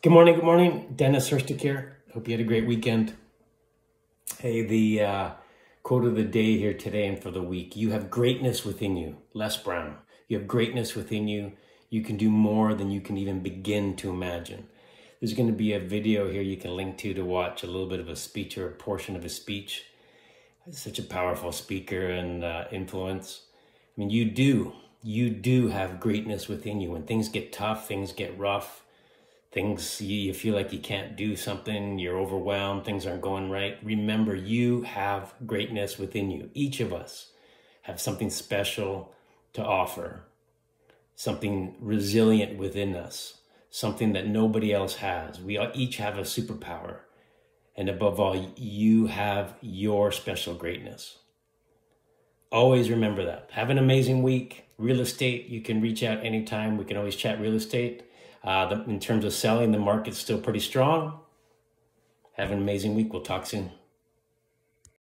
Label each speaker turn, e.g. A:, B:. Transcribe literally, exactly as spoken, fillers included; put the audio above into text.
A: Good morning, good morning. Denis Hrstic here. Hope you had a great weekend. Hey, the uh, quote of the day here today and for the week. You have greatness within you. Les Brown. You have greatness within you. You can do more than you can even begin to imagine. There's going to be a video here you can link to to watch a little bit of a speech or a portion of a speech. He's such a powerful speaker and uh, influence. I mean, you do. You do have greatness within you. When things get tough, things get rough, things you feel like you can't do something, you're overwhelmed, things aren't going right. Remember, you have greatness within you. Each of us have something special to offer, something resilient within us, something that nobody else has. We each have a superpower. And above all, you have your special greatness. Always remember that. Have an amazing week. Real estate, you can reach out anytime. We can always chat real estate. Uh, the, in terms of selling, the market's still pretty strong. Have an amazing week. We'll talk soon.